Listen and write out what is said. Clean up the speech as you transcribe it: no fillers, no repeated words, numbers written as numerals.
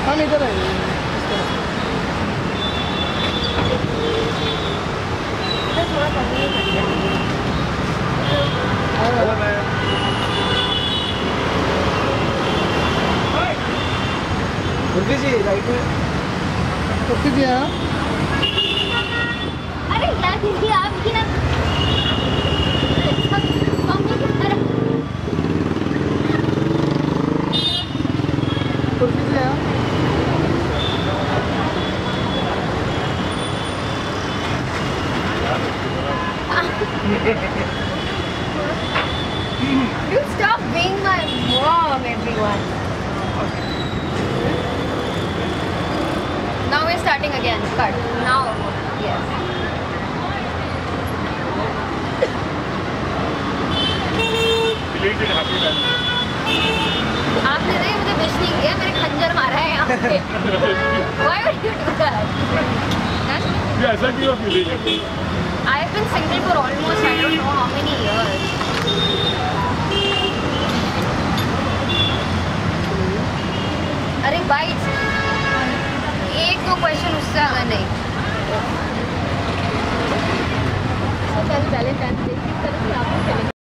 हम इधर आए थोड़ा कम ही करते जी राइट में कुर्सी जी हाँ अरे यार दीदी आप की ना मम्मी की तरह कुर्सी जी हाँ You stop being my mom, everyone. Now we're starting again. Cut. Now. Yes. आपने नहीं मुझे विश नहीं किया, मेरे खंजर मारा है यहाँ पे। Why would you do that? ऐसा क्यों feeling? I've been single for almost I don't know how many years. अरे बाइट एक दो क्वेश्चन उससे ज़्यादा नहीं। कल वैलेंटाइन डे किस तरह से आपको